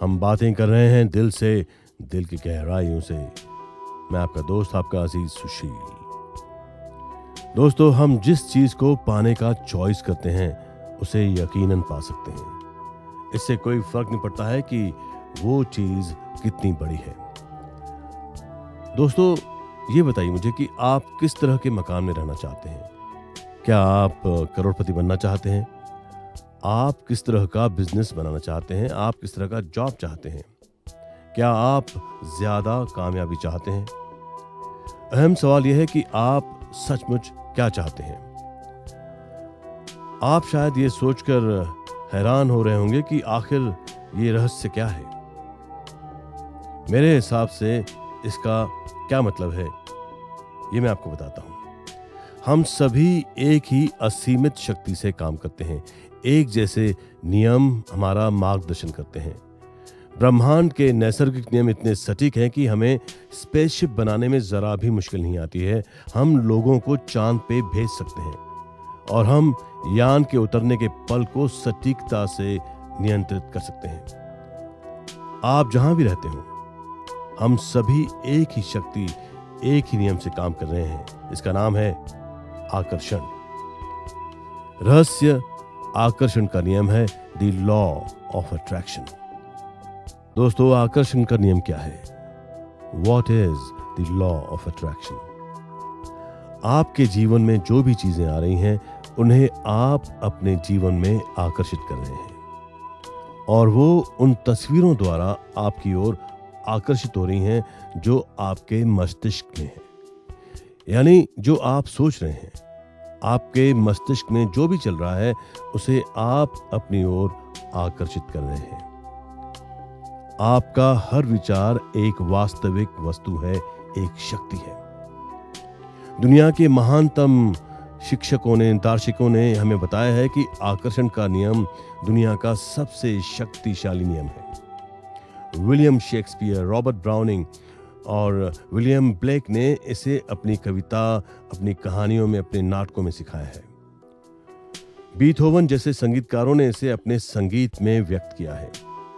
हम बातें कर रहे हैं दिल से, दिल की गहराइयों से। मैं आपका दोस्त, आपका अजीज सुशील। दोस्तों, हम जिस चीज को पाने का चॉइस करते हैं उसे यकीनन पा सकते हैं। इससे कोई फर्क नहीं पड़ता है कि वो चीज कितनी बड़ी है। दोस्तों, ये बताइए मुझे कि आप किस तरह के मकान में रहना चाहते हैं। क्या आप करोड़पति बनना चाहते हैं? आप किस तरह का बिजनेस बनाना चाहते हैं? आप किस तरह का जॉब चाहते हैं? क्या आप ज्यादा कामयाबी चाहते हैं? अहम सवाल यह है कि आप सचमुच क्या चाहते हैं। आप शायद ये सोचकर हैरान हो रहे होंगे कि आखिर ये रहस्य क्या है। मेरे हिसाब से इसका क्या मतलब है, ये मैं आपको बताता हूं। हम सभी एक ही असीमित शक्ति से काम करते हैं। एक जैसे नियम हमारा मार्गदर्शन करते हैं। ब्रह्मांड के नैसर्गिक नियम इतने सटीक हैं कि हमें स्पेसशिप बनाने में जरा भी मुश्किल नहीं आती है। हम लोगों को चांद पे भेज सकते हैं और हम यान के उतरने के पल को सटीकता से नियंत्रित कर सकते हैं। आप जहां भी रहते हो, हम सभी एक ही शक्ति, एक ही नियम से काम कर रहे हैं। इसका नाम है आकर्षण। रहस्य आकर्षण का नियम है द लॉ ऑफ अट्रैक्शन। दोस्तों, आकर्षण का नियम क्या है? What is the law of attraction? आपके जीवन में जो भी चीजें आ रही हैं उन्हें आप अपने जीवन में आकर्षित कर रहे हैं और वो उन तस्वीरों द्वारा आपकी ओर आकर्षित हो रही हैं जो आपके मस्तिष्क में है। यानी जो आप सोच रहे हैं, आपके मस्तिष्क में जो भी चल रहा है उसे आप अपनी ओर आकर्षित कर रहे हैं। आपका हर विचार एक वास्तविक वस्तु है, एक शक्ति है। दुनिया के महानतम शिक्षकों ने, दार्शनिकों ने हमें बताया है कि आकर्षण का नियम दुनिया का सबसे शक्तिशाली नियम है। विलियम शेक्सपियर, रॉबर्ट ब्राउनिंग और विलियम ब्लेक ने इसे अपनी कविता, अपनी कहानियों में, अपने नाटकों में सिखाया है। बीथोवन जैसे संगीतकारों ने इसे अपने संगीत में व्यक्त किया है।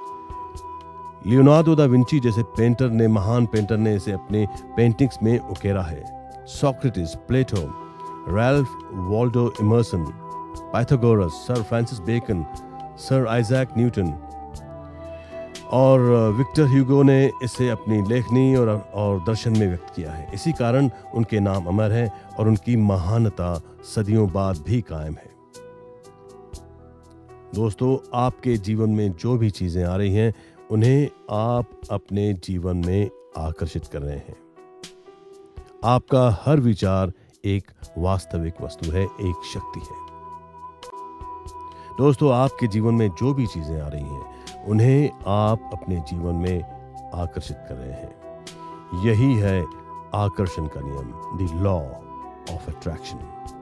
लियोनार्डो दा विंची जैसे पेंटर ने, महान पेंटर ने इसे अपने पेंटिंग्स में उकेरा है। Socrates, Plato, Ralph Waldo Emerson, Pythagoras, Sir Francis Bacon, Sir Isaac Newton और विक्टर ह्यूगो ने इसे अपनी लेखनी और दर्शन में व्यक्त किया है। इसी कारण उनके नाम अमर है और उनकी महानता सदियों बाद भी कायम है। दोस्तों, आपके जीवन में जो भी चीजें आ रही हैं उन्हें आप अपने जीवन में आकर्षित कर रहे हैं। आपका हर विचार एक वास्तविक वस्तु है, एक शक्ति है। दोस्तों, आपके जीवन में जो भी चीजें आ रही हैं उन्हें आप अपने जीवन में आकर्षित कर रहे हैं। यही है आकर्षण का नियम, द लॉ ऑफ अट्रैक्शन।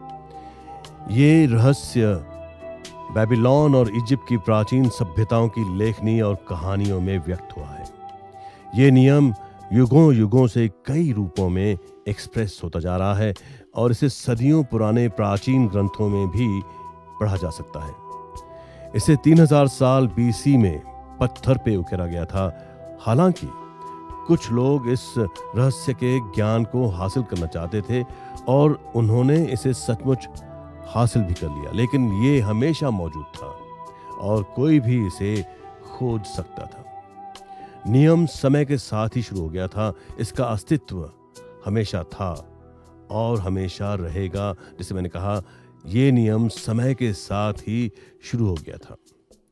ये रहस्य बेबीलोन और इजिप्ट की प्राचीन सभ्यताओं की लेखनी और कहानियों में व्यक्त हुआ है। ये नियम युगों युगों से कई रूपों में एक्सप्रेस होता जा रहा है और इसे सदियों पुराने प्राचीन ग्रंथों में भी पढ़ा जा सकता है। इसे 3000 साल बीसी में पत्थर पे उकेरा गया था। हालांकि कुछ लोग इस रहस्य के ज्ञान को हासिल करना चाहते थे और उन्होंने इसे सचमुच हासिल भी कर लिया, लेकिन ये हमेशा मौजूद था और कोई भी इसे खोज सकता था। नियम समय के साथ ही शुरू हो गया था। इसका अस्तित्व हमेशा था और हमेशा रहेगा। जैसे मैंने कहा, ये नियम समय के साथ ही शुरू हो गया था।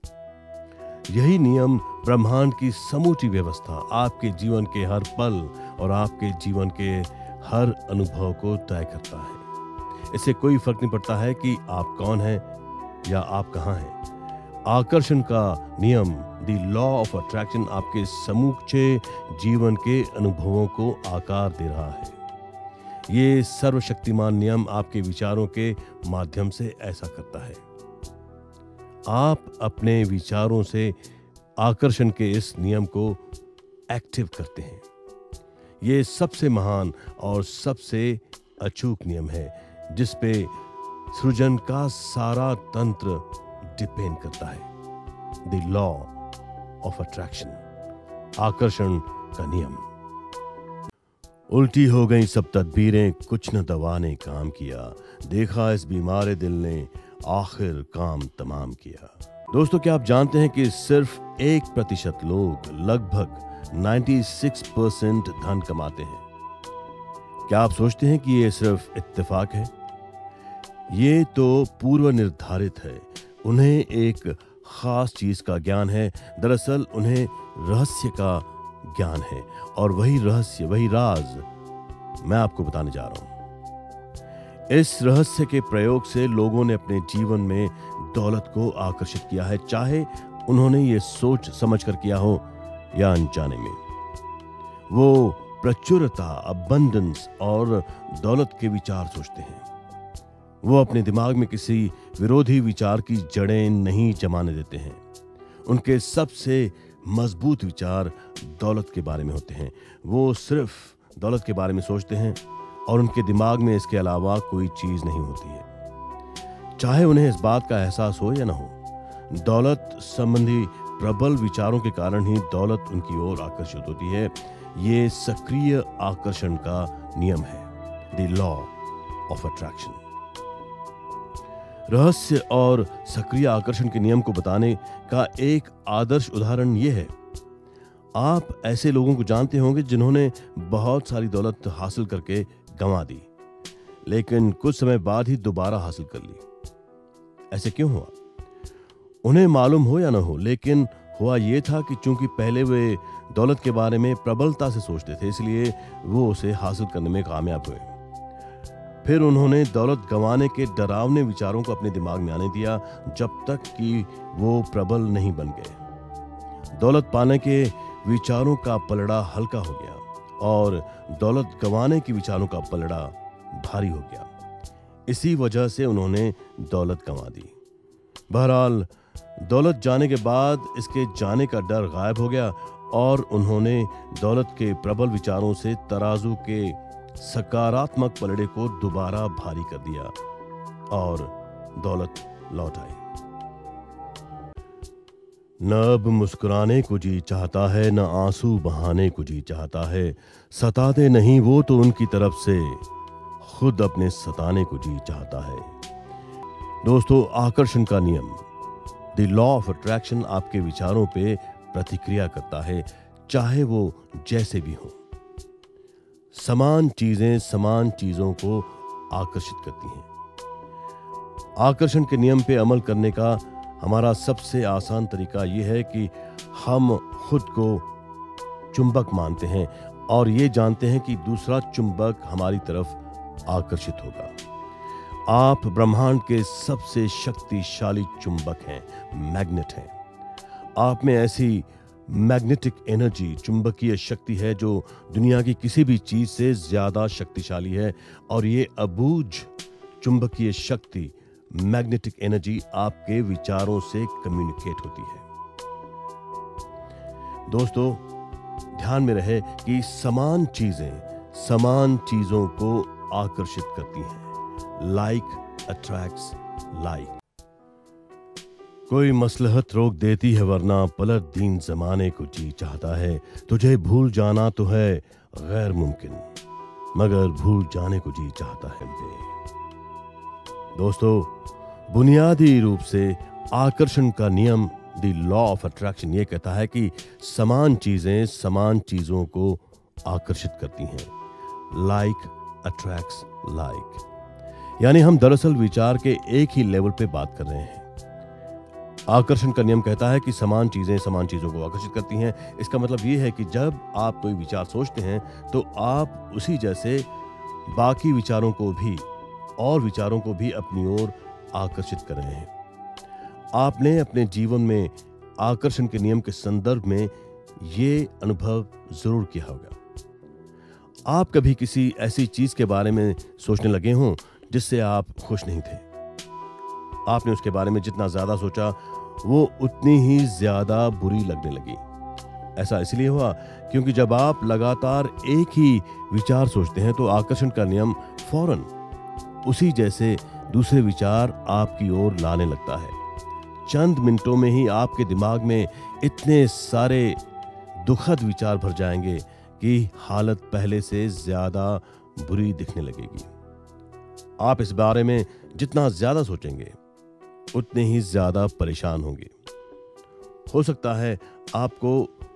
यही नियम ब्रह्मांड की समूची व्यवस्था, आपके जीवन के हर पल और आपके जीवन के हर अनुभव को तय करता है। इससे कोई फर्क नहीं पड़ता है कि आप कौन हैं या आप कहां हैं। आकर्षण का नियम, द लॉ ऑफ अट्रैक्शन, आपके समूचे जीवन के अनुभवों को आकार दे रहा है। ये सर्वशक्तिमान नियम आपके विचारों के माध्यम से ऐसा करता है। आप अपने विचारों से आकर्षण के इस नियम को एक्टिव करते हैं। ये सबसे महान और सबसे अचूक नियम है जिस पे सृजन का सारा तंत्र डिपेंड करता है। द लॉ ऑफ अट्रैक्शन, आकर्षण का नियम। उल्टी हो गई सब तदबीरें, कुछ न दवा ने काम किया, देखा इस बीमारे दिल ने आखिर काम तमाम किया। दोस्तों, क्या आप जानते हैं कि सिर्फ 1% लोग लगभग 96% धन कमाते हैं? क्या आप सोचते हैं कि ये सिर्फ इत्तेफाक है? ये तो पूर्व निर्धारित है। उन्हें एक खास चीज का ज्ञान है। दरअसल उन्हें रहस्य का ज्ञान है, और वही रहस्य, वही राज मैं आपको बताने जा रहा हूं। इस रहस्य के प्रयोग से लोगों ने अपने जीवन में दौलत को आकर्षित किया है, चाहे उन्होंने ये सोच समझ कर किया हो या अनजाने में। वो प्रचुरता, अबंडेंस और दौलत के विचार सोचते हैं। वो अपने दिमाग में किसी विरोधी विचार की जड़ें नहीं जमाने देते हैं। उनके सबसे मजबूत विचार दौलत के बारे में होते हैं। वो सिर्फ दौलत के बारे में सोचते हैं और उनके दिमाग में इसके अलावा कोई चीज नहीं होती है, चाहे उन्हें इस बात का एहसास हो या ना हो। दौलत संबंधी प्रबल विचारों के कारण ही दौलत उनकी ओर आकर्षित होती है। ये सक्रिय आकर्षण का नियम है, द लॉ ऑफ अट्रैक्शन। रहस्य और सक्रिय आकर्षण के नियम को बताने का एक आदर्श उदाहरण यह है। आप ऐसे लोगों को जानते होंगे जिन्होंने बहुत सारी दौलत हासिल करके गंवा दी, लेकिन कुछ समय बाद ही दोबारा हासिल कर ली। ऐसे क्यों हुआ? उन्हें मालूम हो या न हो, लेकिन हुआ ये था कि चूंकि पहले वे दौलत के बारे में प्रबलता से सोचते थे, इसलिए वो उसे हासिल करने में कामयाब हुए। फिर उन्होंने दौलत गंवाने के डरावने विचारों को अपने दिमाग में आने दिया, जब तक कि वो प्रबल नहीं बन गए। दौलत पाने के विचारों का पलड़ा हल्का हो गया और दौलत गंवाने के विचारों का पलड़ा भारी हो गया। इसी वजह से उन्होंने दौलत गंवा दी। बहरहाल, दौलत जाने के बाद इसके जाने का डर गायब हो गया और उन्होंने दौलत के प्रबल विचारों से तराजू के सकारात्मक पलड़े को दोबारा भारी कर दिया और दौलत लौट आई। न अब मुस्कुराने को जी चाहता है, न आंसू बहाने को जी चाहता है। सताते नहीं वो तो उनकी तरफ से, खुद अपने सताने को जी चाहता है। दोस्तों, आकर्षण का नियम, द लॉ ऑफ अट्रैक्शन, आपके विचारों पे प्रतिक्रिया करता है, चाहे वो जैसे भी हो। समान चीजें समान चीजों को आकर्षित करती हैं। आकर्षण के नियम पे अमल करने का हमारा सबसे आसान तरीका यह है कि हम खुद को चुंबक मानते हैं और ये जानते हैं कि दूसरा चुंबक हमारी तरफ आकर्षित होगा। आप ब्रह्मांड के सबसे शक्तिशाली चुंबक हैं, मैग्नेट हैं। आप में ऐसी मैग्नेटिक एनर्जी, चुंबकीय शक्ति है जो दुनिया की किसी भी चीज से ज्यादा शक्तिशाली है, और ये अबूझ चुंबकीय शक्ति, मैग्नेटिक एनर्जी आपके विचारों से कम्युनिकेट होती है। दोस्तों, ध्यान में रहे कि समान चीजें समान चीजों को आकर्षित करती हैं। Like attracts like. कोई मसलहत रोक देती है वरना पलट दीन जमाने को जी चाहता है। तुझे भूल जाना तो है गैर मुमकिन, मगर भूल जाने को जी चाहता है बे। दोस्तों, बुनियादी रूप से आकर्षण का नियम, द लॉ ऑफ अट्रैक्शन, ये कहता है कि समान चीजें समान चीजों को आकर्षित करती हैं। लाइक अट्रैक्ट्स लाइक, यानी हम दरअसल विचार के एक ही लेवल पे बात कर रहे हैं। आकर्षण का नियम कहता है कि समान चीजें समान चीजों को आकर्षित करती हैं। इसका मतलब ये है कि जब आप कोई विचार सोचते हैं तो आप उसी जैसे बाकी विचारों को भी और विचारों को भी अपनी ओर आकर्षित कर रहे हैं। आपने अपने जीवन में आकर्षण के नियम के संदर्भ में ये अनुभव जरूर किया होगा। आप कभी किसी ऐसी चीज के बारे में सोचने लगे हों जिससे आप खुश नहीं थे। आपने उसके बारे में जितना ज्यादा सोचा वो उतनी ही ज्यादा बुरी लगने लगी। ऐसा इसलिए हुआ क्योंकि जब आप लगातार एक ही विचार सोचते हैं तो आकर्षण का नियम फौरन उसी जैसे दूसरे विचार आपकी ओर लाने लगता है। चंद मिनटों में ही आपके दिमाग में इतने सारे दुखद विचार भर जाएंगे कि हालत पहले से ज्यादा बुरी दिखने लगेगी। आप इस बारे में जितना ज्यादा सोचेंगे उतने ही ज्यादा परेशान होंगे। हो सकता है आपको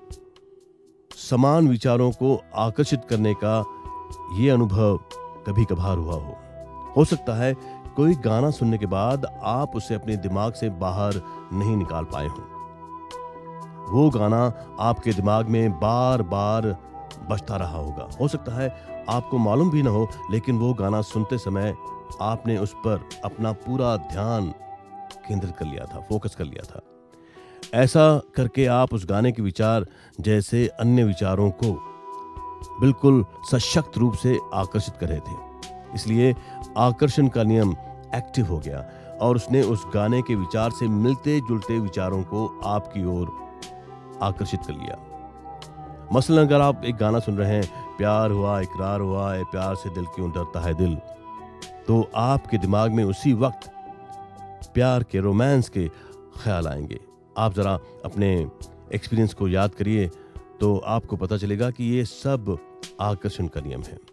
समान विचारों को आकर्षित करने का ये अनुभव कभी कभार हुआ हो सकता है कोई गाना सुनने के बाद आप उसे अपने दिमाग से बाहर नहीं निकाल पाए हों। वो गाना आपके दिमाग में बार बार बजता रहा होगा। हो सकता है आपको मालूम भी ना हो, लेकिन वो गाना सुनते समय आपने उस पर अपना पूरा ध्यान केंद्रित कर लिया था, फोकस कर लिया था। ऐसा करके आप उस गाने के विचार जैसे अन्य विचारों को बिल्कुल सशक्त रूप से आकर्षित कर रहे थे। इसलिए आकर्षण का नियम एक्टिव हो गया और उसने उस गाने के विचार से मिलते जुलते विचारों को आपकी ओर आकर्षित कर लिया। मसलन अगर आप एक गाना सुन रहे हैं, प्यार हुआ इकरार हुआ है, प्यार से दिल क्यों डरता है दिल, तो आपके दिमाग में उसी वक्त प्यार के, रोमांस के ख्याल आएंगे। आप जरा अपने एक्सपीरियंस को याद करिए तो आपको पता चलेगा कि ये सब आकर्षण का नियम है।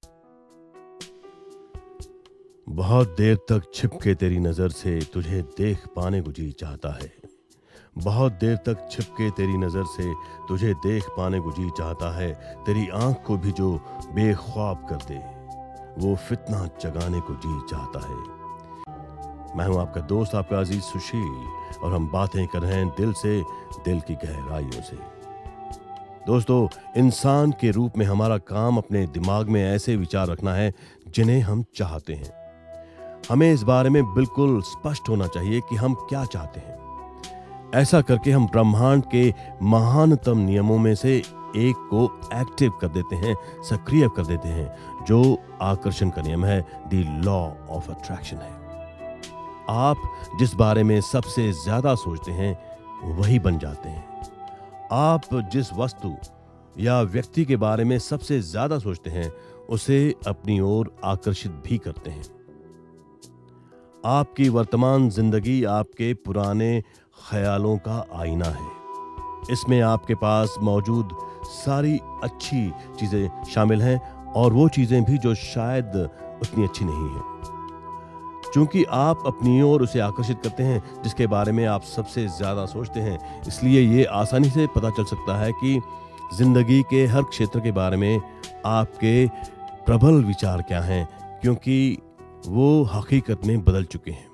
बहुत देर तक छिपके तेरी नजर से तुझे देख पाने को जी चाहता है। बहुत देर तक छिपके तेरी नजर से तुझे देख पाने को जी चाहता है। तेरी आंख को भी जो बेख्वाब कर दे वो फितना जगाने को जी चाहता है। मैं हूं आपका दोस्त, आपका अजीज सुशील, और हम बातें कर रहे हैं दिल से, दिल की गहराइयों से। दोस्तों, इंसान के रूप में हमारा काम अपने दिमाग में ऐसे विचार रखना है जिन्हें हम चाहते हैं। हमें इस बारे में बिल्कुल स्पष्ट होना चाहिए कि हम क्या चाहते हैं। ऐसा करके हम ब्रह्मांड के महानतम नियमों में से एक को एक्टिव कर देते हैं, सक्रिय कर देते हैं, जो आकर्षण का नियम है, द लॉ ऑफ अट्रैक्शन है। आप जिस बारे में सबसे ज्यादा सोचते हैं वही बन जाते हैं। आप जिस वस्तु या व्यक्ति के बारे में सबसे ज्यादा सोचते हैं उसे अपनी ओर आकर्षित भी करते हैं। आपकी वर्तमान जिंदगी आपके पुराने ख्यालों का आईना है। इसमें आपके पास मौजूद सारी अच्छी चीजें शामिल हैं और वो चीजें भी जो शायद उतनी अच्छी नहीं हैं। क्योंकि आप अपनी ओर उसे आकर्षित करते हैं जिसके बारे में आप सबसे ज्यादा सोचते हैं, इसलिए ये आसानी से पता चल सकता है कि जिंदगी के हर क्षेत्र के बारे में आपके प्रबल विचार क्या हैं, क्योंकि वो हकीकत में बदल चुके हैं।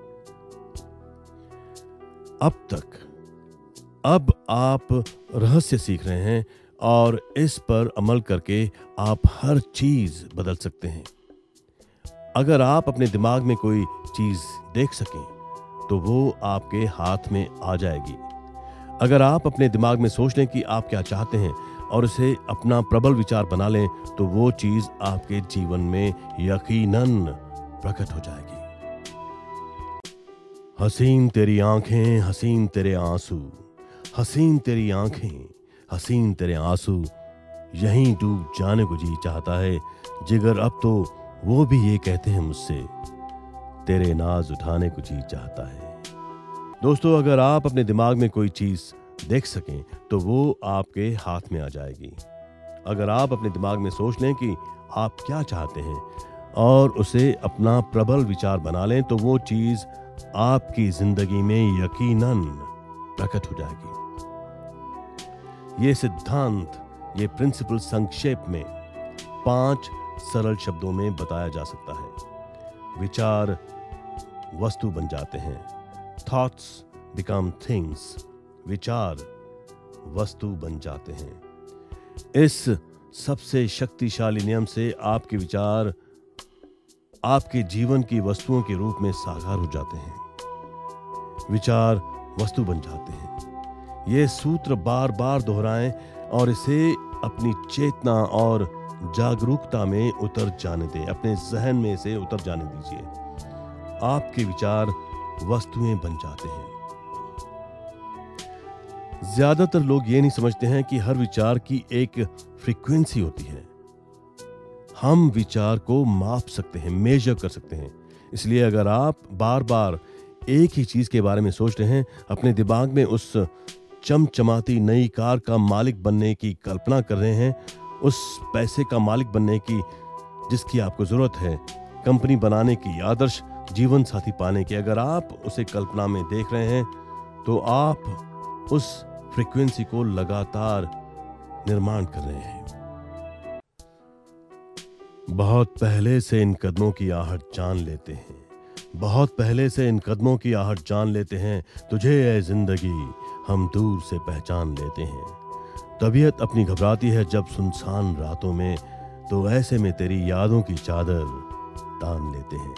अब आप रहस्य सीख रहे हैं और इस पर अमल करके आप हर चीज बदल सकते हैं। अगर आप अपने दिमाग में कोई चीज देख सकें तो वो आपके हाथ में आ जाएगी। अगर आप अपने दिमाग में सोच लें कि आप क्या चाहते हैं और उसे अपना प्रबल विचार बना लें तो वो चीज आपके जीवन में यकीनन प्रकट हो जाएगी। हसीन तेरी आंखें, हसीन तेरे आंसू, हसीन तेरी आंखें, हसीन तेरे आंसू, यहीं डूब जाने को जी चाहता है जिगर। अब तो वो भी ये कहते हैं मुझसे, तेरे नाज उठाने को जी चाहता है। दोस्तों, अगर आप अपने दिमाग में कोई चीज देख सकें तो वो आपके हाथ में आ जाएगी। अगर आप अपने दिमाग में सोच लें कि आप क्या चाहते हैं और उसे अपना प्रबल विचार बना लें तो वो चीज आपकी जिंदगी में यकीनन प्रकट हो जाएगी। ये सिद्धांत, ये प्रिंसिपल संक्षेप में 5 सरल शब्दों में बताया जा सकता है। विचार वस्तु बन जाते हैं। Thoughts become things. विचार वस्तु बन जाते हैं। इस सबसे शक्तिशाली नियम से आपके विचार आपके जीवन की वस्तुओं के रूप में साकार हो जाते हैं। विचार वस्तु बन जाते हैं। ये सूत्र बार बार दोहराएं और इसे अपनी चेतना और जागरूकता में उतर जाने दें। अपने जहन में इसे उतर जाने दीजिए। आपके विचार वस्तुएं बन जाते हैं। ज्यादातर लोग ये नहीं समझते हैं कि हर विचार की एक फ्रीक्वेंसी होती है। हम विचार को माप सकते हैं, मेजर कर सकते हैं। इसलिए अगर आप बार बार एक ही चीज के बारे में सोच रहे हैं, अपने दिमाग में उस चमचमाती नई कार का मालिक बनने की कल्पना कर रहे हैं, उस पैसे का मालिक बनने की जिसकी आपको जरूरत है, कंपनी बनाने की, आदर्श जीवन साथी पाने की। अगर आप उसे कल्पना में देख रहे हैं तो आप उस फ्रीक्वेंसी को लगातार निर्माण कर रहे हैं। बहुत पहले से इन कदमों की आहट जान लेते हैं, बहुत पहले से इन कदमों की आहट जान लेते हैं, तुझे ऐ जिंदगी हम दूर से पहचान लेते हैं। तबीयत अपनी घबराती है जब सुनसान रातों में, तो ऐसे में तेरी यादों की चादर तान लेते हैं।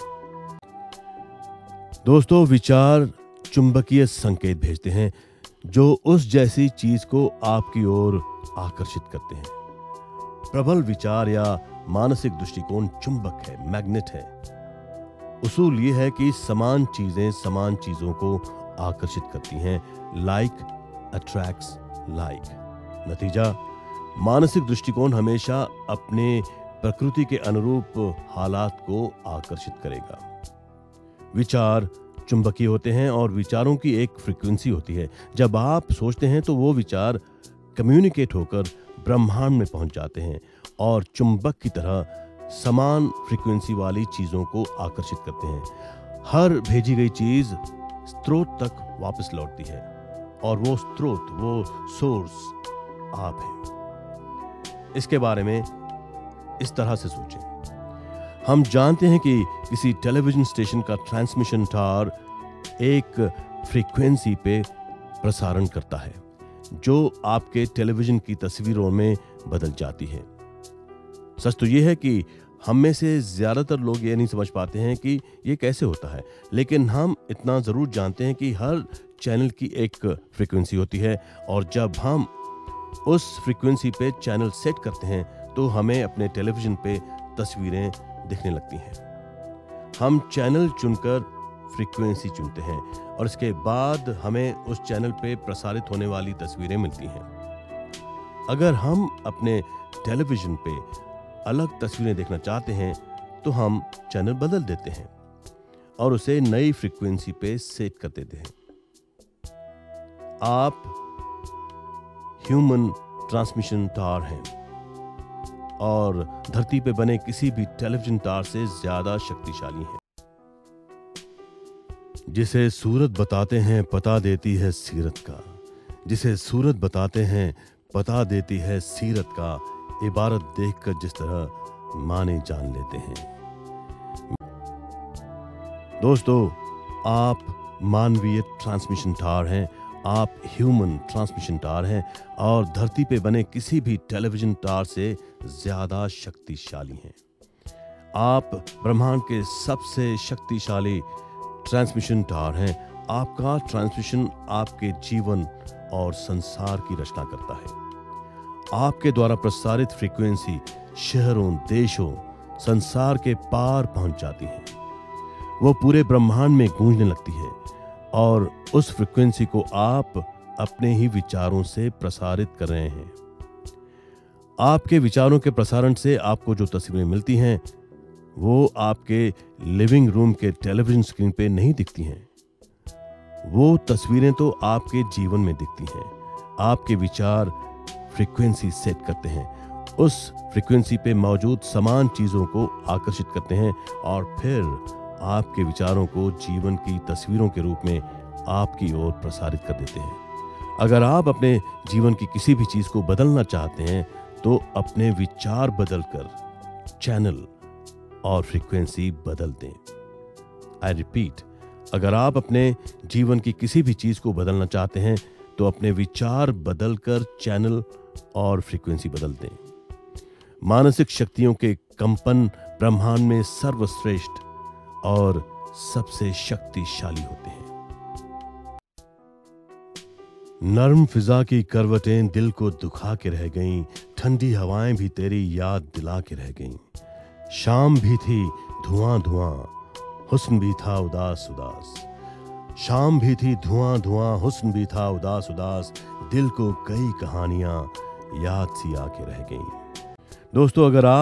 दोस्तों, विचार चुंबकीय संकेत भेजते हैं जो उस जैसी चीज को आपकी ओर आकर्षित करते हैं। प्रबल विचार या मानसिक दृष्टिकोण चुंबक है, मैग्नेट है। उसूल ये है कि समान चीजें समान चीजों को आकर्षित करती हैं। Like attracts like. नतीजा, मानसिक दृष्टिकोण हमेशा अपने प्रकृति के अनुरूप हालात को आकर्षित करेगा। विचार चुंबकीय होते हैं और विचारों की एक फ्रीक्वेंसी होती है। जब आप सोचते हैं तो वो विचार कम्युनिकेट होकर ब्रह्मांड में पहुंच जाते हैं और चुंबक की तरह समान फ्रीक्वेंसी वाली चीजों को आकर्षित करते हैं। हर भेजी गई चीज स्रोत तक वापस लौटती है और वो स्रोत, वो सोर्स आप हैं। इसके बारे में इस तरह से सोचें। हम जानते हैं कि किसी टेलीविजन स्टेशन का ट्रांसमिशन टावर एक फ्रीक्वेंसी पे प्रसारण करता है जो आपके टेलीविजन की तस्वीरों में बदल जाती है। सच तो यह है कि हम में से ज्यादातर लोग ये नहीं समझ पाते हैं कि ये कैसे होता है, लेकिन हम इतना जरूर जानते हैं कि हर चैनल की एक फ्रीक्वेंसी होती है और जब हम उस फ्रीक्वेंसी पे चैनल सेट करते हैं तो हमें अपने टेलीविजन पे तस्वीरें दिखने लगती हैं। हम चैनल चुनकर फ्रीक्वेंसी चुनते हैं और इसके बाद हमें उस चैनल पे प्रसारित होने वाली तस्वीरें मिलती हैं। अगर हम अपने टेलीविजन पे अलग तस्वीरें देखना चाहते हैं तो हम चैनल बदल देते हैं और उसे नई फ्रीक्वेंसी पे सेट कर देते हैं। आप ह्यूमन ट्रांसमिशन टावर हैं और धरती पे बने किसी भी टेलीविजन टावर से ज्यादा शक्तिशाली हैं। जिसे सूरत बताते हैं पता देती है सीरत का, जिसे सूरत बताते हैं पता देती है सीरत का, इबारत देखकर जिस तरह माने जान लेते हैं। दोस्तों, आप मानवीय ट्रांसमिशन टावर हैं, आप ह्यूमन ट्रांसमिशन टावर हैं और धरती पे बने किसी भी टेलीविजन टावर से ज्यादा शक्तिशाली हैं। आप ब्रह्मांड के सबसे शक्तिशाली ट्रांसमिशन टावर हैं। आपका ट्रांसमिशन आपके जीवन और संसार की रचना करता है। आपके द्वारा प्रसारित फ्रीक्वेंसी शहरों, देशों, संसार के पार पहुंच जाती है। वो पूरे ब्रह्मांड में गूंजने लगती है और उस फ्रीक्वेंसी को आप अपने ही विचारों से प्रसारित कर रहे हैं। आपके विचारों के प्रसारण से आपको जो तस्वीरें मिलती हैं वो आपके लिविंग रूम के टेलीविजन स्क्रीन पे नहीं दिखती हैं। वो तस्वीरें तो आपके जीवन में दिखती हैं। आपके विचार फ्रीक्वेंसी सेट करते हैं, उस फ्रीक्वेंसी पे मौजूद समान चीजों को आकर्षित करते हैं और फिर आपके विचारों को जीवन की तस्वीरों के रूप में आपकी ओर प्रसारित कर देते हैं। अगर आप अपने जीवन की किसी भी चीज को बदलना चाहते हैं तो अपने विचार बदलकर चैनल और फ्रीक्वेंसी बदल दें। आई रिपीट, अगर आप अपने जीवन की किसी भी चीज को बदलना चाहते हैं तो अपने विचार बदलकर चैनल और फ्रीक्वेंसी बदल दें। मानसिक शक्तियों के कंपन ब्रह्मांड में सर्वश्रेष्ठ और सबसे शक्तिशाली होते हैं। नर्म फिजा की करवटें दिल को दुखा के रह गईं, ठंडी हवाएं भी तेरी याद दिला के रह गईं। शाम भी थी धुआं धुआं, हुस्न भी था उदास उदास। शाम भी थी धुआं धुआं, हुस्न भी था उदास उदास। दिल को कई कहानियां याद सी आके रह गईं। दोस्तों, अगर आप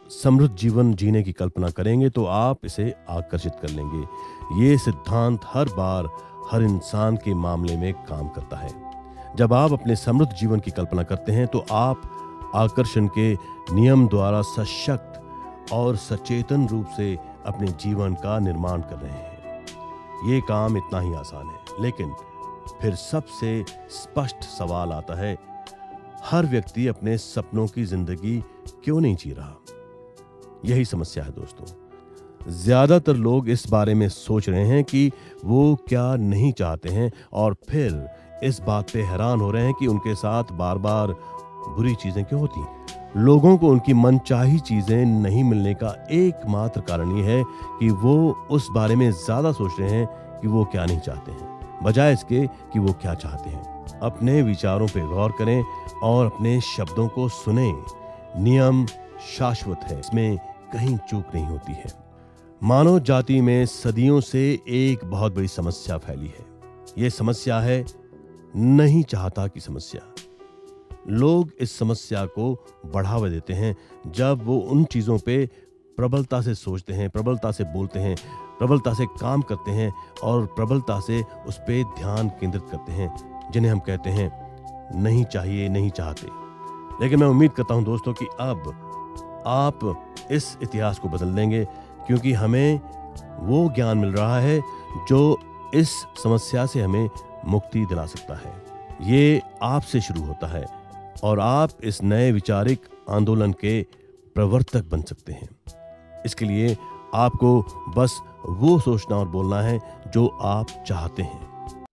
समृद्ध जीवन जीने की कल्पना करेंगे तो आप इसे आकर्षित कर लेंगे। ये सिद्धांत हर बार हर इंसान के मामले में काम करता है। जब आप अपने समृद्ध जीवन की कल्पना करते हैं तो आप आकर्षण के नियम द्वारा सशक्त और सचेतन रूप से अपने जीवन का निर्माण कर रहे हैं। ये काम इतना ही आसान है, लेकिन फिर सबसे स्पष्ट सवाल आता है, हर व्यक्ति अपने सपनों की जिंदगी क्यों नहीं जी रहा? यही समस्या है दोस्तों। ज्यादातर लोग इस बारे में सोच रहे हैं कि वो क्या नहीं चाहते हैं और फिर इस बात पे हैरान हो रहे हैं कि उनके साथ बार बार बुरी चीजें क्यों होती हैं। लोगों को उनकी मनचाही चीजें नहीं मिलने का एकमात्र कारण ये है कि वो उस बारे में ज्यादा सोच रहे हैं कि वो क्या नहीं चाहते हैं, बजाय इसके कि वो क्या चाहते हैं। अपने विचारों पे गौर करें और अपने शब्दों को सुने। नियम शाश्वत है, इसमें कहीं चूक नहीं होती है। मानव जाति में सदियों से एक बहुत बड़ी समस्या फैली है। यह समस्या है नहीं चाहता की समस्या। लोग इस समस्या को बढ़ावा देते हैं जब वो उन चीजों पे प्रबलता से सोचते हैं, प्रबलता से बोलते हैं, प्रबलता से काम करते हैं और प्रबलता से उस पे ध्यान केंद्रित करते हैं, जिन्हें हम कहते हैं नहीं चाहिए, नहीं चाहते। लेकिन मैं उम्मीद करता हूं दोस्तों कि अब आप इस इतिहास को बदल देंगे, क्योंकि हमें वो ज्ञान मिल रहा है जो इस समस्या से हमें मुक्ति दिला सकता है। ये आपसे शुरू होता है और आप इस नए वैचारिक आंदोलन के प्रवर्तक बन सकते हैं। इसके लिए आपको बस वो सोचना और बोलना है जो आप चाहते हैं।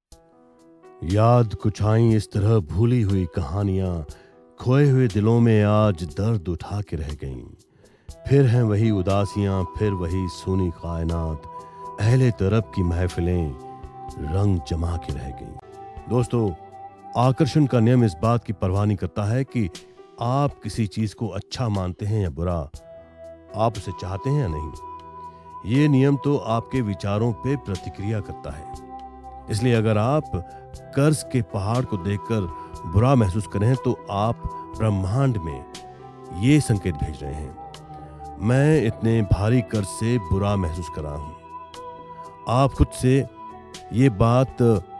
याद कुछ आई इस तरह भूली हुई कहानियां, खोए हुए दिलों में आज दर्द उठा के रह गईं। फिर हैं वही उदासियां, फिर वही सूनी कायनात, अहले तरफ की महफिलें रंग जमा के रह गईं। दोस्तों, आकर्षण का नियम इस बात की परवाह नहीं करता है कि आप किसी चीज को अच्छा मानते हैं या बुरा, आप उसे चाहते हैं या नहीं। ये नियम तो आपके विचारों पे प्रतिक्रिया करता है। इसलिए अगर आप कर्ज के पहाड़ को देखकर बुरा महसूस करें तो आप ब्रह्मांड में ये संकेत भेज रहे हैं, मैं इतने भारी कर्ज से बुरा महसूस कर रहा हूं। आप खुद से ये बात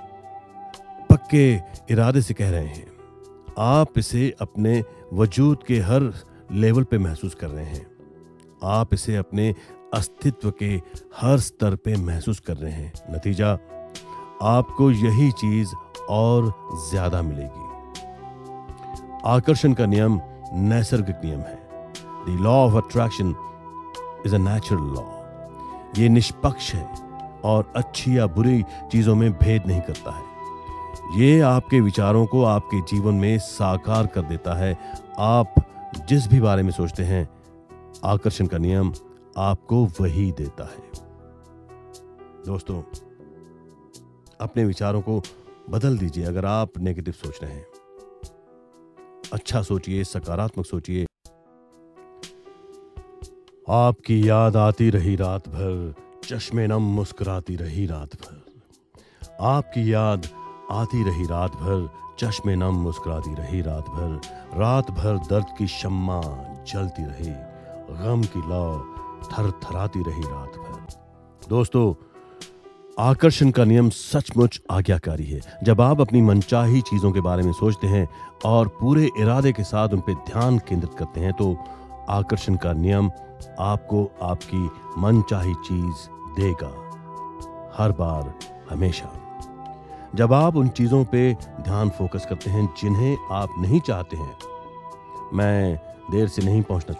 पक्के इरादे से कह रहे हैं। आप इसे अपने वजूद के हर लेवल पे महसूस कर रहे हैं। आप इसे अपने अस्तित्व के हर स्तर पे महसूस कर रहे हैं। नतीजा, आपको यही चीज और ज्यादा मिलेगी। आकर्षण का नियम नैसर्गिक नियम है। The law of attraction is a natural law. ये निष्पक्ष है और अच्छी या बुरी चीजों में भेद नहीं करता है। ये आपके विचारों को आपके जीवन में साकार कर देता है। आप जिस भी बारे में सोचते हैं, आकर्षण का नियम आपको वही देता है। दोस्तों, अपने विचारों को बदल दीजिए। अगर आप नेगेटिव सोच रहे हैं, अच्छा सोचिए, सकारात्मक सोचिए। आपकी याद आती रही रात भर, चश्मे नम मुस्कुराती रही रात भर। आपकी याद आती रही रात भर, चश्मे नम मुस्कुराती रही रात भर। रात भर दर्द की शम्मा जलती रही, गम की लौ थरथराती रही रात भर। दोस्तों, आकर्षण का नियम सचमुच आज्ञाकारी है। जब आप अपनी मनचाही चीजों के बारे में सोचते हैं और पूरे इरादे के साथ उन पर ध्यान केंद्रित करते हैं तो आकर्षण का नियम आपको आपकी मनचाही चीज देगा, हर बार, हमेशा। जब आप उन चीजों पे ध्यान फोकस करते हैं जिन्हें आप नहीं चाहते हैं, मैं देर से नहीं पहुंचना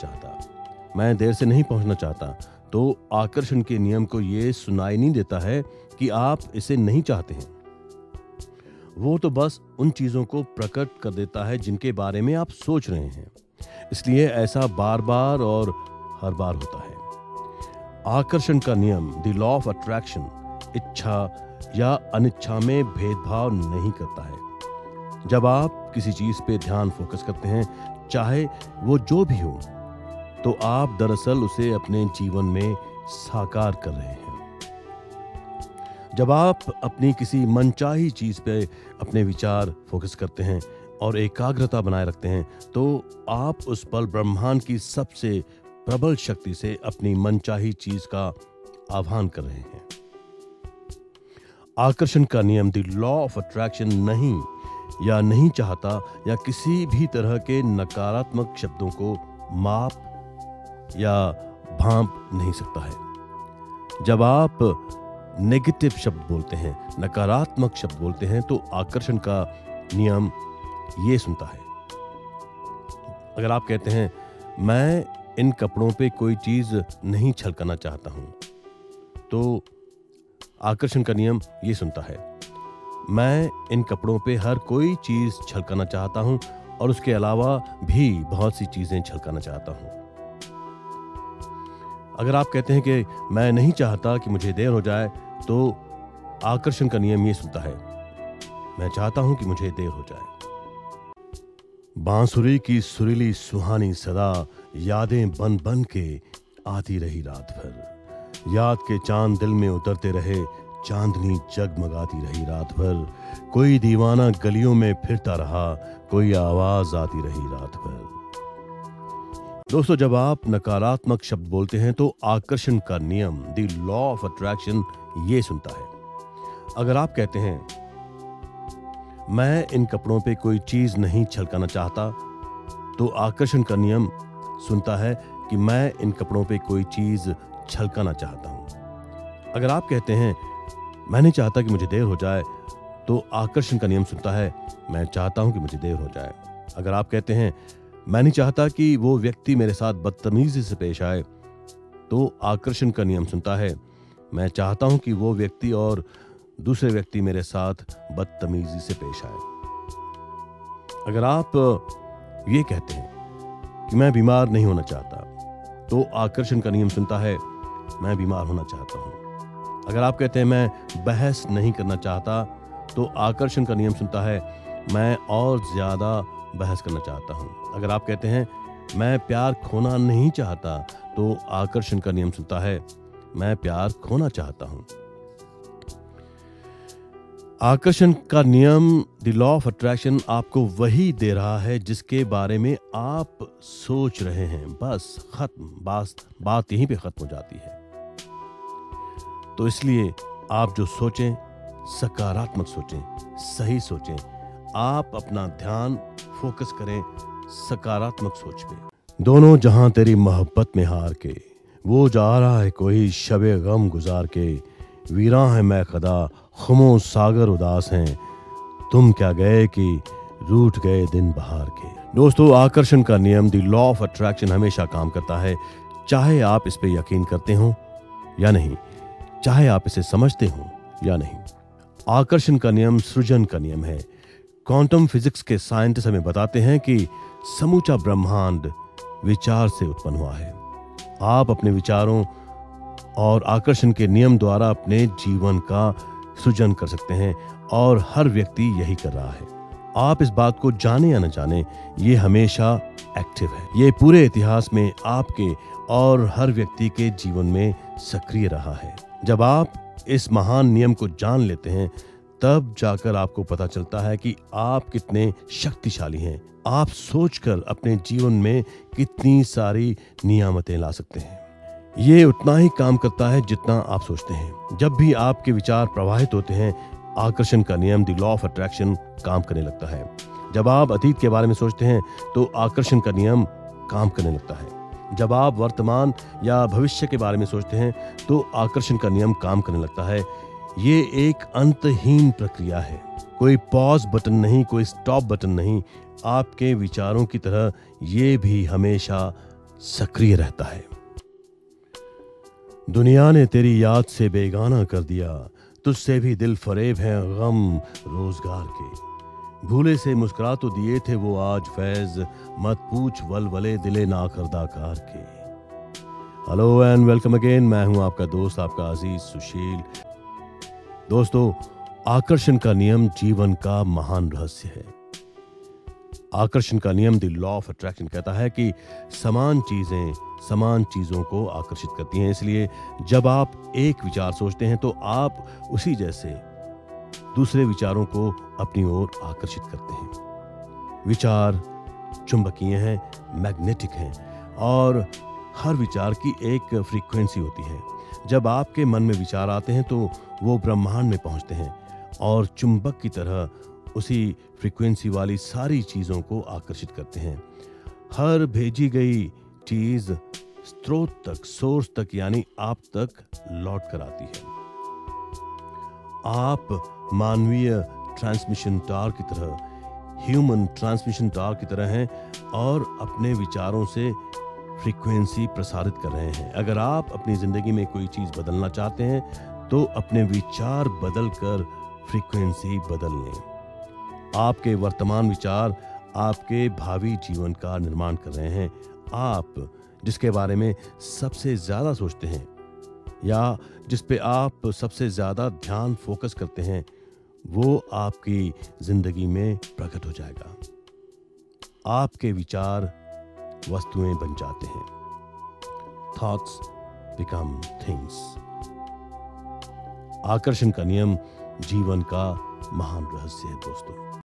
चाहता, तो आकर्षण के नियम को यह सुनाई नहीं देता है कि आप इसे नहीं चाहते हैं। वो तो बस उन चीजों को प्रकट कर देता है जिनके बारे में आप सोच रहे हैं। इसलिए ऐसा बार बार और हर बार होता है। आकर्षण का नियम, द लॉ ऑफ अट्रैक्शन, इच्छा या अनिच्छा में भेदभाव नहीं करता है। जब आप किसी चीज पे ध्यान फोकस करते हैं, चाहे वो जो भी हो, तो आप दरअसल उसे अपने जीवन में साकार कर रहे हैं। जब आप अपनी किसी मनचाही चीज पे अपने विचार फोकस करते हैं और एकाग्रता बनाए रखते हैं, तो आप उस पल ब्रह्मांड की सबसे प्रबल शक्ति से अपनी मनचाही चीज का आह्वान कर रहे हैं। आकर्षण का नियम, द लॉ ऑफ अट्रैक्शन, नहीं चाहता या किसी भी तरह के नकारात्मक शब्दों को माप या भांप नहीं सकता है। जब आप नेगेटिव शब्द बोलते हैं, नकारात्मक शब्द बोलते हैं, तो आकर्षण का नियम ये सुनता है। अगर आप कहते हैं मैं इन कपड़ों पे कोई चीज नहीं छलकाना चाहता हूं, तो आकर्षण का नियम ये सुनता है मैं इन कपड़ों पे हर कोई चीज छलकाना चाहता हूं और उसके अलावा भी बहुत सी चीजें छलकाना चाहता हूं। अगर आप कहते हैं कि मैं नहीं चाहता कि मुझे देर हो जाए, तो आकर्षण का नियम ये सुनता है मैं चाहता हूं कि मुझे देर हो जाए। बांसुरी की सुरीली सुहानी सदा यादें बन बन के आती रही रात भर। याद के चांद दिल में उतरते रहे, चांदनी जगमगाती रही रात भर। कोई दीवाना गलियों में फिरता रहा, कोई आवाज आती रही रात भर। दोस्तों, जब आप नकारात्मक शब्द बोलते हैं तो आकर्षण का नियम, द लॉ ऑफ अट्रैक्शन, ये सुनता है। अगर आप कहते हैं मैं इन कपड़ों पे कोई चीज नहीं छलकाना चाहता, तो आकर्षण का नियम सुनता है कि मैं इन कपड़ों पे कोई चीज छलकाना चाहता हूं। अगर आप कहते हैं मैं नहीं चाहता कि मुझे देर हो जाए, तो आकर्षण का नियम सुनता है मैं चाहता हूं कि मुझे देर हो जाए। अगर आप कहते हैं मैं नहीं चाहता कि वो व्यक्ति मेरे साथ बदतमीजी से पेश आए, तो आकर्षण का नियम सुनता है मैं चाहता हूं कि वो व्यक्ति और दूसरे व्यक्ति मेरे साथ बदतमीजी से पेश आए। अगर आप ये कहते हैं कि मैं बीमार नहीं होना चाहता, तो आकर्षण का नियम सुनता है मैं बीमार होना चाहता हूं। अगर आप कहते हैं मैं बहस नहीं करना चाहता, तो आकर्षण का नियम सुनता है मैं और ज्यादा बहस करना चाहता हूं। अगर आप कहते हैं मैं प्यार खोना नहीं चाहता, तो आकर्षण का नियम सुनता है मैं प्यार खोना चाहता हूं। आकर्षण का नियम, द लॉ ऑफ अट्रैक्शन, आपको वही दे रहा है जिसके बारे में आप सोच रहे हैं। बस खत्म, बात यहीं पे खत्म हो जाती है। तो इसलिए आप जो सोचें, सकारात्मक सोचें, सही सोचें। आप अपना ध्यान फोकस करें सकारात्मक सोच पे। दोनों जहां तेरी मोहब्बत में हार के, वो जा रहा है कोई शबे गम गुजार के। वीरां है मैं खदा, खुमो सागर उदास हैं, तुम क्या गए कि रूठ गए दिन बहार के। दोस्तों, आकर्षण का नियम, द लॉ ऑफ अट्रैक्शन, हमेशा काम करता है, चाहे आप इस पे यकीन करते हो या नहीं, चाहे आप इसे समझते हो या नहीं। आकर्षण का नियम सृजन का नियम है। क्वांटम फिजिक्स के साइंटिस्ट हमें बताते हैं कि समूचा ब्रह्मांड विचार से उत्पन्न हुआ है। आप अपने विचारों और आकर्षण के नियम द्वारा अपने जीवन का सृजन कर सकते हैं, और हर व्यक्ति यही कर रहा है। आप इस बात को जाने या न जाने, ये हमेशा एक्टिव है। ये पूरे इतिहास में आपके और हर व्यक्ति के जीवन में सक्रिय रहा है। जब आप इस महान नियम को जान लेते हैं, तब जाकर आपको पता चलता है कि आप कितने शक्तिशाली हैं। आप सोचकर अपने जीवन में कितनी सारी नियामतें ला सकते हैं। ये उतना ही काम करता है जितना आप सोचते हैं। जब भी आपके विचार प्रवाहित होते हैं, आकर्षण का नियम, द लॉ ऑफ अट्रैक्शन, काम करने लगता है। जब आप अतीत के बारे में सोचते हैं, तो आकर्षण का नियम काम करने लगता है। जब आप वर्तमान या भविष्य के बारे में सोचते हैं, तो आकर्षण का नियम काम करने लगता है। ये एक अंतहीन प्रक्रिया है। कोई पॉज बटन नहीं, कोई स्टॉप बटन नहीं। आपके विचारों की तरह ये भी हमेशा सक्रिय रहता है। दुनिया ने तेरी याद से बेगाना कर दिया, तुझसे भी दिल फरेब है गम रोजगार के। भूले से मुस्कुरा तो दिए थे वो आज फैज, मत पूछ वलवले दिले नाखरदाकार के। हेलो एंड वेलकम अगेन, मैं हूं आपका दोस्त, आपका अजीज सुशील। दोस्तों, आकर्षण का नियम जीवन का महान रहस्य है। आकर्षण का नियम, द लॉ ऑफ अट्रैक्शन, कहता है कि समान चीजें समान चीजों को आकर्षित करती हैं। इसलिए जब आप एक विचार सोचते हैं, तो आप उसी जैसे दूसरे विचारों को अपनी ओर आकर्षित करते हैं। विचार चुंबकीय हैं, मैग्नेटिक हैं, और हर विचार की एक फ्रीक्वेंसी होती है। जब आपके मन में विचार आते हैं तो वो ब्रह्मांड में पहुंचते हैं और चुंबक की तरह उसी फ्रीक्वेंसी वाली सारी चीजों को आकर्षित करते हैं। हर भेजी गई चीज स्रोत तक, सोर्स तक यानी आप तक लौट कर आती है। आप मानवीय ट्रांसमिशन टावर की तरह, ह्यूमन ट्रांसमिशन टावर की तरह हैं और अपने विचारों से फ्रीक्वेंसी प्रसारित कर रहे हैं। अगर आप अपनी जिंदगी में कोई चीज बदलना चाहते हैं तो अपने विचार बदलकर फ्रीक्वेंसी बदल लें। आपके वर्तमान विचार आपके भावी जीवन का निर्माण कर रहे हैं। आप जिसके बारे में सबसे ज्यादा सोचते हैं या जिस पे आप सबसे ज्यादा ध्यान फोकस करते हैं, वो आपकी जिंदगी में प्रकट हो जाएगा। आपके विचार वस्तुएं बन जाते हैं। Thoughts become things. आकर्षण का नियम जीवन का महान रहस्य है दोस्तों।